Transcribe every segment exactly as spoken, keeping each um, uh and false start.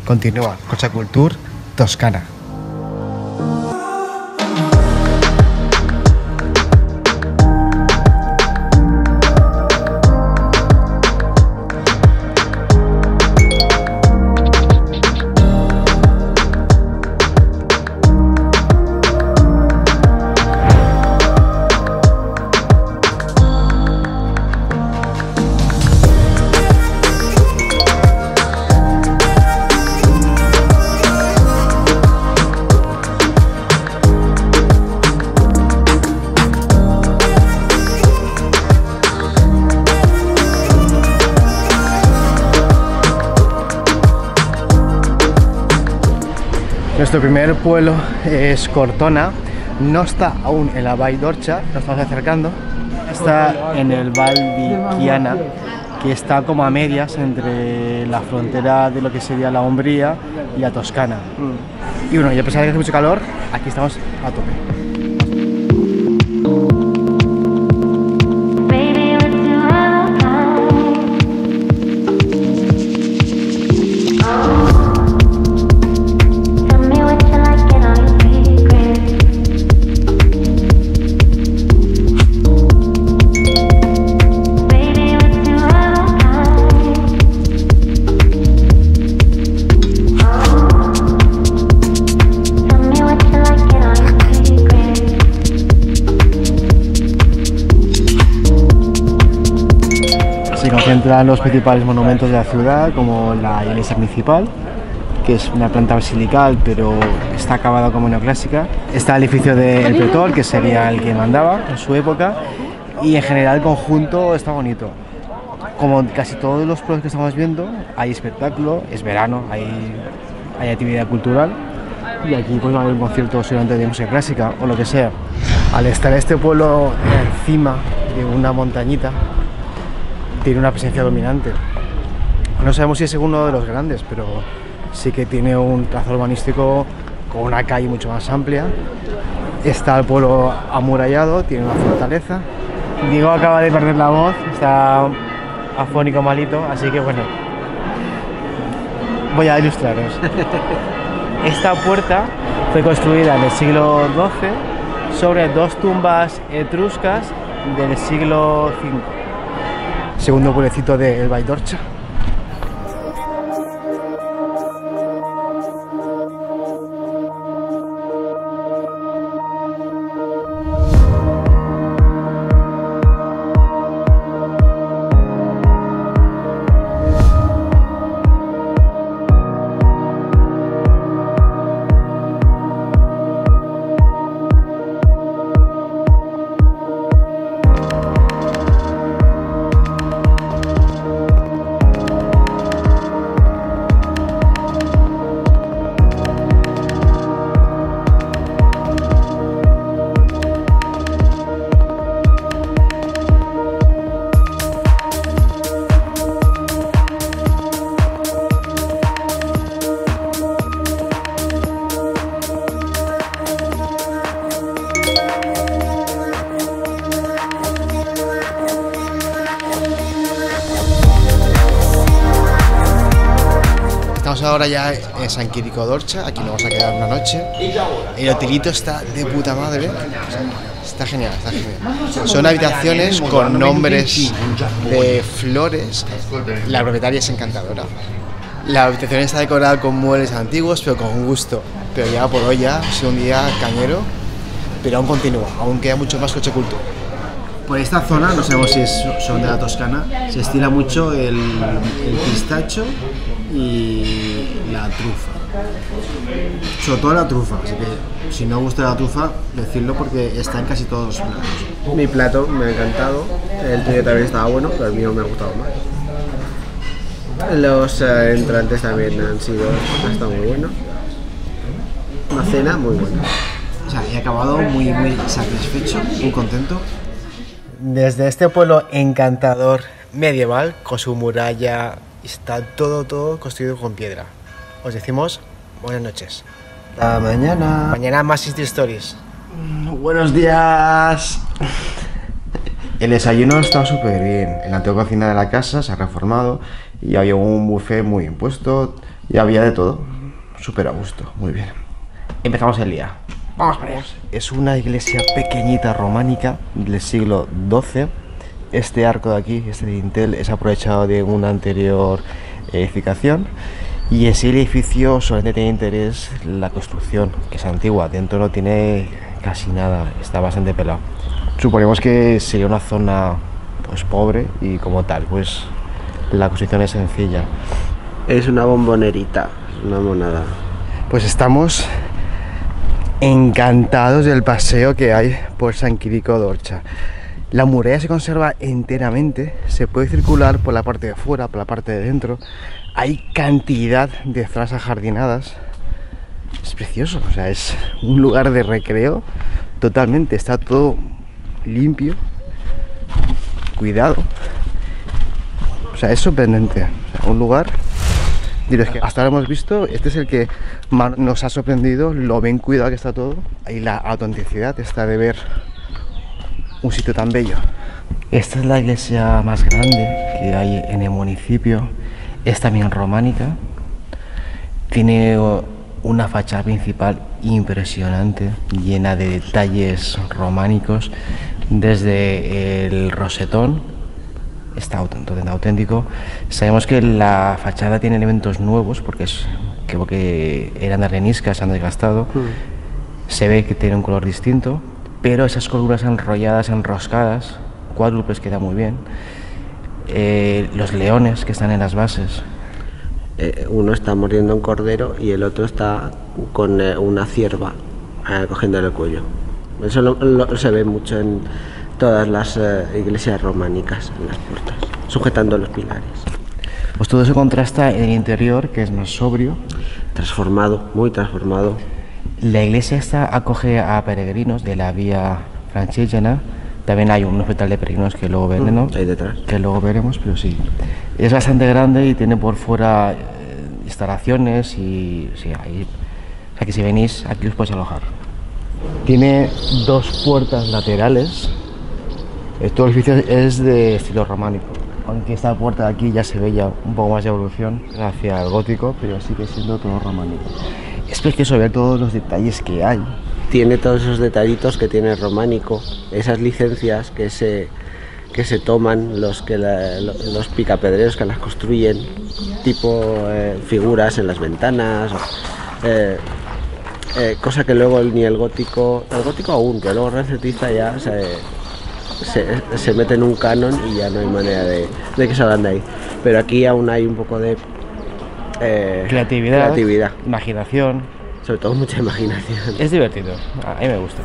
Continúa Cochacultur Toscana. Nuestro primer pueblo es Cortona, no está aún en la Vall d'Orxa, nos estamos acercando, está en el Val di Chiana, que está como a medias entre la frontera de lo que sería la Umbría y la Toscana. Mm. Y bueno, y a pesar de que hace mucho calor, aquí estamos a tope. Se concentran los principales monumentos de la ciudad, como la iglesia principal, que es una planta basilical pero está acabada como neoclásica. Está el edificio del pretor, que sería el que mandaba en su época, y en general el conjunto está bonito. Como casi todos los pueblos que estamos viendo, hay espectáculo, es verano, hay, hay actividad cultural, y aquí pues va a haber un concierto seguramente de música clásica o lo que sea. Al estar este pueblo encima de una montañita, tiene una presencia dominante. No sabemos si es uno de los grandes, pero sí que tiene un trazo urbanístico con una calle mucho más amplia. Está el pueblo amurallado, tiene una fortaleza. Diego acaba de perder la voz, está afónico malito, así que bueno, voy a ilustraros. Esta puerta fue construida en el siglo doce sobre dos tumbas etruscas del siglo quinto. Segundo pueblecito de Vall d'Orxa. Estamos ahora ya en San Quirico d'Orxa, aquí nos vamos a quedar una noche. El hotelito está de puta madre, está genial, está genial. Son habitaciones con nombres de flores, la propietaria es encantadora. La habitación está decorada con muebles antiguos, pero con gusto. Pero ya por hoy ya ha sido un día cañero, pero aún continúa, aún queda mucho más Cochacultur. Por esta zona, no sabemos si es, son de la Toscana, se estila mucho el, el pistacho y la trufa. Sobre todo la trufa, así que si no gusta la trufa, decirlo porque está en casi todos los platos. Mi plato me ha encantado, el tuyo también estaba bueno, pero el mío me ha gustado más. Los uh, entrantes también han sido, han estado muy buenos. Una cena muy buena. O sea, he acabado muy, muy satisfecho, muy contento. Desde este pueblo encantador medieval, con su muralla, está todo, todo construido con piedra. Os decimos buenas noches. Hasta mañana. Mañana más City Stories. Mm, buenos días. El desayuno está súper bien. En la antigua cocina de la casa se ha reformado y había un buffet muy bien puesto, Y había de todo. Súper a gusto, muy bien. Empezamos el día. Vamos para allá. Es una iglesia pequeñita románica del siglo doce. Este arco de aquí, este dintel, es aprovechado de una anterior edificación. Y ese edificio solamente tiene interés la construcción, que es antigua. Dentro no tiene casi nada, está bastante pelado. Suponemos que sería una zona pues pobre y como tal, pues la construcción es sencilla. Es una bombonerita, una monada. Pues estamos encantados del paseo que hay por San Quirico d'Orcha. La muralla se conserva enteramente, se puede circular por la parte de fuera, por la parte de dentro. Hay cantidad de zonas ajardinadas. Es precioso, o sea, es un lugar de recreo totalmente, está todo limpio, cuidado. O sea, es sorprendente, o sea, un lugar... Diréis que hasta ahora hemos visto, este es el que más nos ha sorprendido, lo bien cuidado que está todo, y la autenticidad está de ver un sitio tan bello. Esta es la iglesia más grande que hay en el municipio, es también románica, tiene una fachada principal impresionante, llena de detalles románicos, desde el rosetón. Está totalmente auténtico. Sabemos que la fachada tiene elementos nuevos porque es, creo que eran areniscas, se han desgastado. Mm. Se ve que tiene un color distinto, pero esas columnas enrolladas, enroscadas, cuádruples, queda muy bien. Eh, los leones que están en las bases. Eh, uno está mordiendo un cordero y el otro está con eh, una cierva eh, cogiéndole el cuello. Eso lo, lo, se ve mucho en todas las eh, iglesias románicas, en las puertas, sujetando los pilares. Pues todo eso contrasta en el interior, que es más sobrio. Transformado, muy transformado. La iglesia esta acoge a peregrinos de la vía Francescana. También hay un hospital de peregrinos que luego veremos, mm, ahí detrás. Que luego veremos, pero sí. Es bastante grande y tiene por fuera eh, instalaciones y sí, ahí, o sea que si venís aquí os podéis alojar. Tiene dos puertas laterales. Todo el edificio es de estilo románico, aunque esta puerta de aquí ya se ve ya un poco más de evolución hacia el gótico, pero sigue siendo todo románico. Es precioso ver todos los detalles que hay. Tiene todos esos detallitos que tiene el románico, esas licencias que se, que se toman los, que la, los picapedreros que las construyen, tipo eh, figuras en las ventanas, eh, eh, cosa que luego ni el gótico, el gótico aún, que luego renacentista ya se... Se, se mete en un canon y ya no hay manera de, de que salgan de ahí, pero aquí aún hay un poco de eh, creatividad, creatividad, imaginación, sobre todo mucha imaginación. Es divertido, a mí me gusta.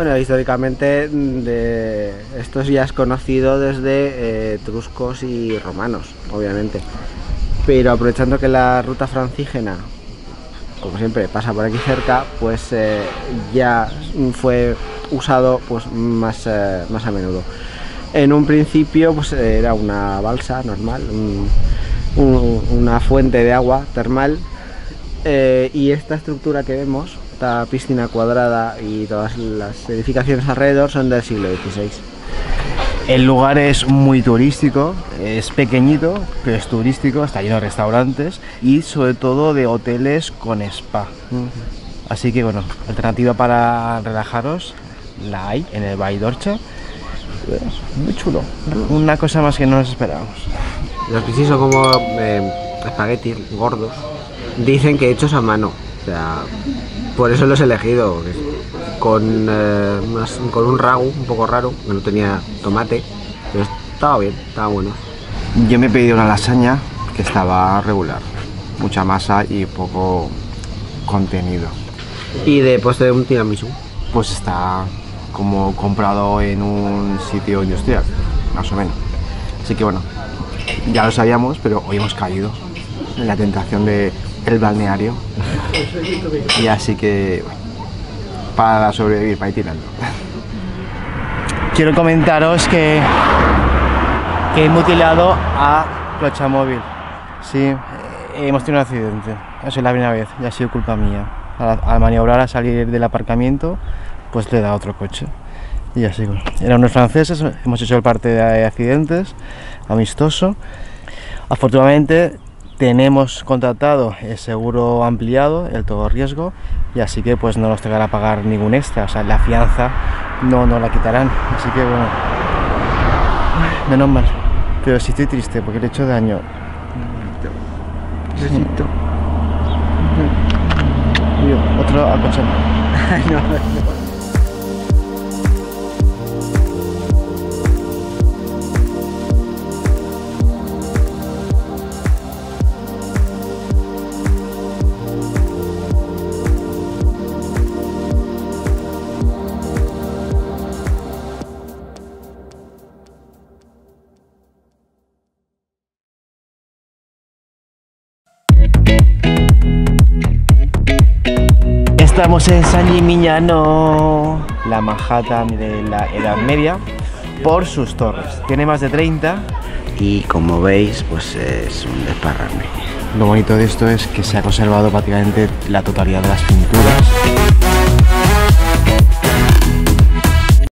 Bueno, históricamente de esto ya es conocido desde eh, etruscos y romanos, obviamente. Pero aprovechando que la ruta francígena, como siempre, pasa por aquí cerca, pues eh, ya fue usado pues más, eh, más a menudo. En un principio pues era una balsa normal, un, un, una fuente de agua termal, eh, y esta estructura que vemos, esta piscina cuadrada y todas las edificaciones alrededor son del siglo dieciséis. El lugar es muy turístico, es pequeñito, pero es turístico, está lleno de restaurantes y sobre todo de hoteles con spa. Así que bueno, alternativa para relajaros la hay en el Vall d'Orxa. Muy chulo, una cosa más que no nos esperábamos. Los piscis son como eh, espaguetis gordos, dicen que hechos a mano, o sea, por eso los he elegido. Con, eh, unas, con un ragu un poco raro, que no tenía tomate, pero estaba bien, estaba bueno. Yo me he pedido una lasaña que estaba regular, mucha masa y poco contenido. Y de postre un tiramisú. Pues está como comprado en un sitio industrial, más o menos. Así que bueno, ya lo sabíamos, pero hoy hemos caído en la tentación de el balneario. Y así que para sobrevivir, para ir tirando. Quiero comentaros que, que he mutilado a Clochamóvil. Sí, hemos tenido un accidente. Eso es la primera vez y ha sido culpa mía. Al, al maniobrar a salir del aparcamiento, pues le he dado otro coche. Y así, bueno. Eran unos franceses, hemos hecho el parte de accidentes, amistoso. Afortunadamente tenemos contratado el seguro ampliado, el todo riesgo, y así que pues no nos tocará pagar ningún extra, o sea, la fianza no nos la quitarán, así que bueno, menos mal. Pero sí estoy triste porque le he hecho daño. Necesito. Otro al coche. No, no. Estamos en San Gimignano, la Manhattan de la Edad Media, por sus torres. Tiene más de treinta. Y como veis, pues es un desparrame. Lo bonito de esto es que se ha conservado prácticamente la totalidad de las pinturas.